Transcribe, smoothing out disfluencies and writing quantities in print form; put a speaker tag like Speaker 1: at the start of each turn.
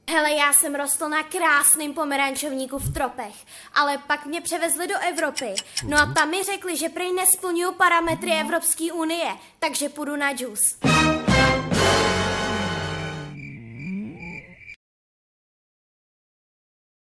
Speaker 1: Hele, já jsem rostl na krásným pomerančovníku v tropech, ale pak mě převezli do Evropy. No a tam mi řekli, že prý nesplňují parametry Evropské unie, takže půjdu na džus.